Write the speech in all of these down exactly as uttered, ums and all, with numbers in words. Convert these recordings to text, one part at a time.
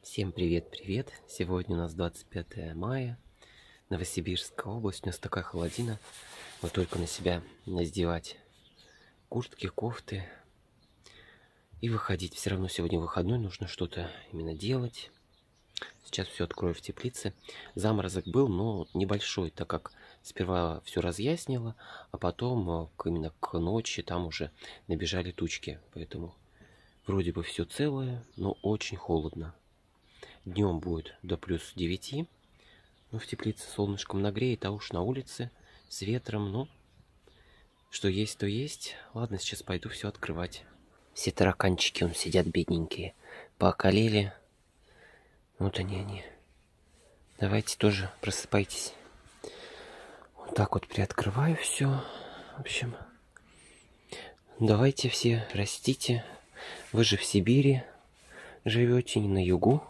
Всем привет-привет! Сегодня у нас двадцать пятое мая, Новосибирская область. У нас такая холодина. Вот только на себя надевать куртки, кофты и выходить. Все равно сегодня выходной, нужно что-то именно делать. Сейчас все открою в теплице. Заморозок был, но небольшой, так как сперва все разъяснило, а потом именно к ночи там уже набежали тучки. Поэтому вроде бы все целое, но очень холодно. Днем будет до плюс девяти, но в теплице солнышком нагреет, а уж на улице с ветром, ну, что есть, то есть. Ладно, сейчас пойду все открывать. Все тараканчики, он сидят бедненькие, пооколели. Вот они, они. Давайте тоже просыпайтесь. Вот так вот приоткрываю все. В общем, давайте все растите. Вы же в Сибири живете, не на югу.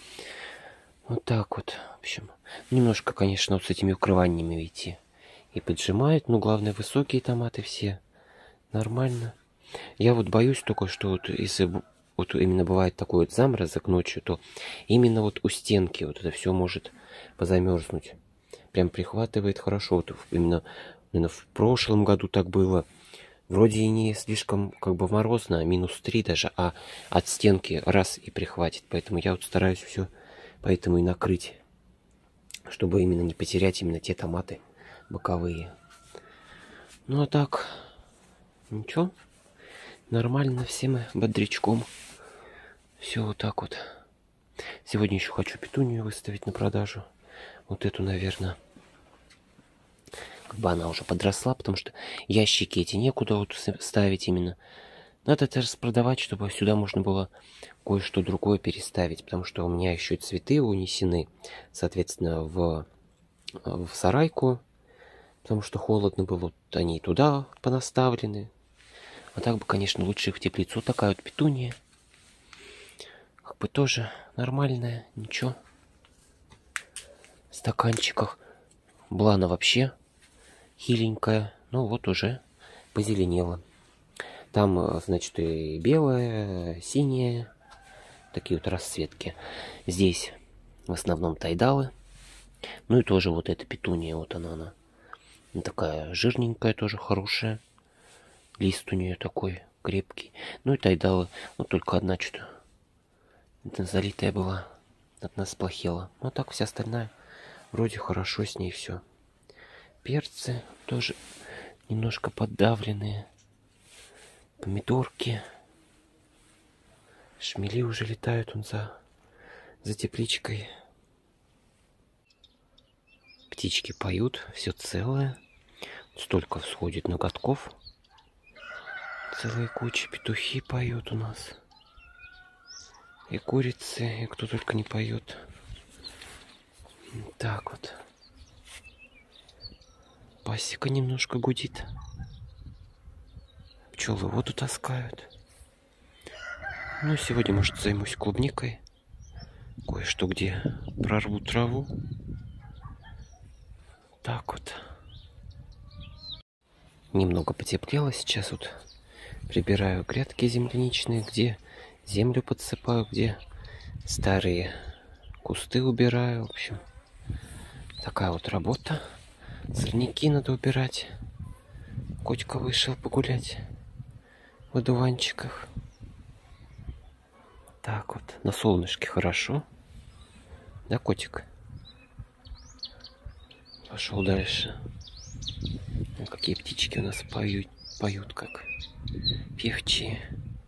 Вот так вот. В общем, немножко, конечно, вот с этими укрываниями, видите, и поджимает, но главное, высокие томаты все. Нормально. Я вот боюсь только, что вот если вот именно бывает такой вот заморозок ночью, то именно вот у стенки вот это все может позамерзнуть. Прям прихватывает хорошо. Вот именно, именно в прошлом году так было. Вроде и не слишком как бы морозно, минус три даже, а от стенки раз и прихватит. Поэтому я вот стараюсь все поэтому и накрыть, чтобы именно не потерять именно те томаты боковые. Ну а так, ничего, нормально, все мы бодрячком. Все вот так вот. Сегодня еще хочу петунию выставить на продажу. Вот эту, наверное, как бы она уже подросла, потому что ящики эти некуда вот ставить именно. Надо это распродавать, чтобы сюда можно было кое-что другое переставить, потому что у меня еще цветы унесены, соответственно, в, в сарайку, потому что холодно было, вот они туда понаставлены. А так бы, конечно, лучше в теплицу. Вот такая вот петуния. Как бы тоже нормальная, ничего. В стаканчиках. Была она вообще хиленькая, но вот уже позеленела. Там, значит, и белая, синяя, такие вот расцветки. Здесь в основном тайдалы. Ну и тоже вот эта петуния, вот она, она. Такая жирненькая, тоже хорошая. Лист у нее такой крепкий. Ну и тайдалы. Вот только одна что-то залитая была. От нас плохела. Ну а так вся остальная вроде хорошо с ней все. Перцы тоже немножко поддавленные. Помидорки. Шмели уже летают он за, за тепличкой. Птички поют, все целое. Столько всходит ноготков. Целые кучи. Петухи поют у нас. И курицы, и кто только не поет. Так вот. Пасека немножко гудит. Пчелы воду таскают. Ну, сегодня, может, займусь клубникой. Кое-что где прорву траву. Так вот. Немного потеплело. Сейчас вот прибираю грядки земляничные, где землю подсыпаю, где старые кусты убираю. В общем, такая вот работа. Сорняки надо убирать. Котька вышел погулять в одуванчиках. Так вот, на солнышке хорошо. Да, котик? Пошел дальше. Вот какие птички у нас поют, поют как певчие.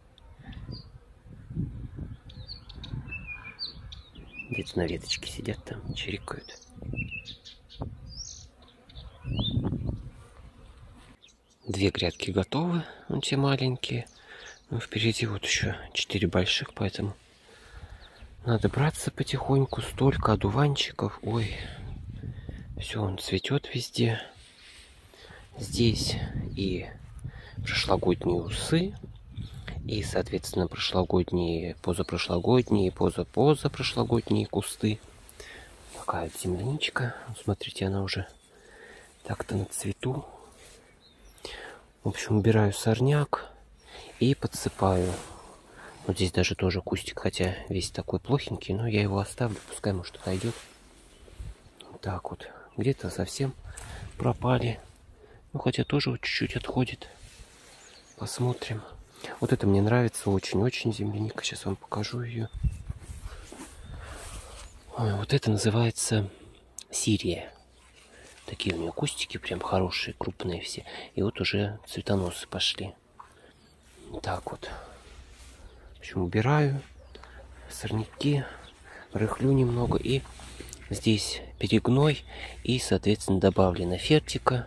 Где-то на веточке сидят там, чирикают. Две грядки готовы, вон те маленькие. Но впереди вот еще четыре больших, поэтому надо браться потихоньку. Столько одуванчиков. Ой, все, он цветет везде. Здесь и прошлогодние усы, и, соответственно, прошлогодние, позапрошлогодние, позапозапрошлогодние кусты. Такая вот земляничка. Смотрите, она уже так-то на цвету. В общем, убираю сорняк и подсыпаю Вот здесь даже тоже кустик, хотя весь такой плохенький, но я его оставлю, пускай, может, отойдет. Вот так вот. Где-то совсем пропали. Ну, хотя тоже вот чуть-чуть отходит. Посмотрим. Вот это мне нравится очень-очень земляника. Сейчас вам покажу ее. Ой, вот это называется Сирия. Такие у нее кустики прям хорошие, крупные все. И вот уже цветоносы пошли. Так вот. В общем, убираю сорняки, рыхлю немного. И здесь перегной. И, соответственно, добавлена фертика.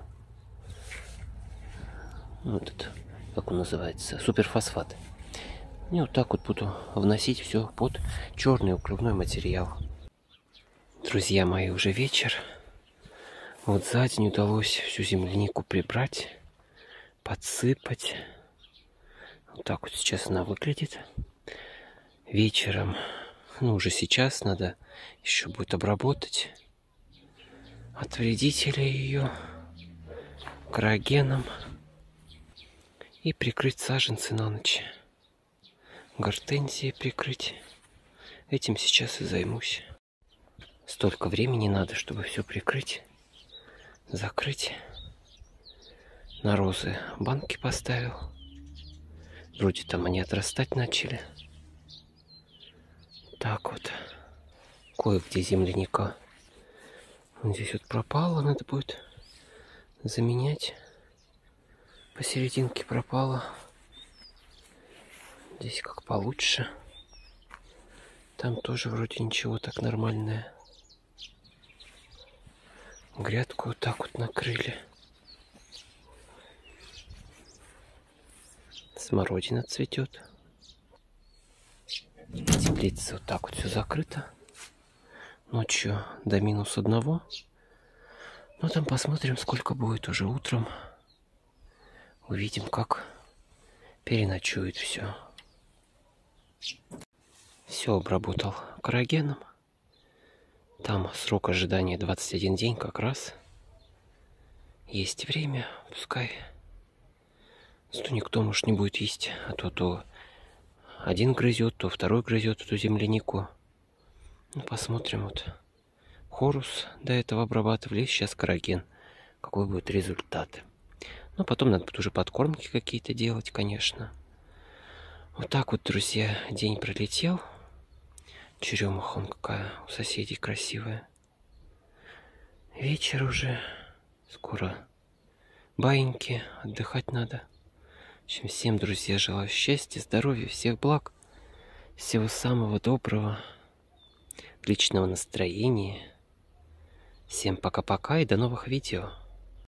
Вот это, как он называется, суперфосфат. И вот так вот буду вносить все под черный укрывной материал. Друзья мои, уже вечер. Вот за день удалось всю землянику прибрать, подсыпать. Вот так вот сейчас она выглядит. Вечером, ну уже сейчас надо еще будет обработать от вредителей ее каррагеном и прикрыть саженцы на ночь. Гортензии прикрыть. Этим сейчас и займусь. Столько времени надо, чтобы все прикрыть, закрыть. На розы банки поставил. Вроде там они отрастать начали. Так вот. Кое-где земляника. Вот здесь вот пропало, надо будет заменять. Посерединке пропало. Здесь как получше. Там тоже вроде ничего, так нормальное. Грядку вот так вот накрыли. Смородина цветет. Теплица вот так вот все закрыто. Ночью до минус одного. Ну там посмотрим, сколько будет уже утром. Увидим, как переночует все. Все обработал каррагеном. Там срок ожидания двадцать один день как раз. Есть время, пускай. Зато никто, может, не будет есть. А то то один грызет, то второй грызет эту землянику. Ну, посмотрим вот. Хорус до этого обрабатывали, сейчас карраген. Какой будет результат. Ну, потом надо будет уже подкормки какие-то делать, конечно. Вот так вот, друзья, день пролетел. Черемуха он какая у соседей красивая. Вечер уже. Скоро баиньки. Отдыхать надо. В общем, всем, друзья, желаю счастья, здоровья, всех благ. Всего самого доброго. Отличного настроения. Всем пока-пока и до новых видео.